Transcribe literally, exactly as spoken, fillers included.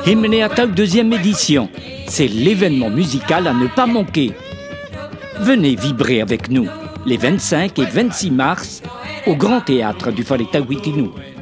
Himneatalk deuxième édition. C'est l'événement musical à ne pas manquer. Venez vibrer avec nous les vingt-cinq et vingt-six mars au Grand Théâtre du Fale Tahuitinu.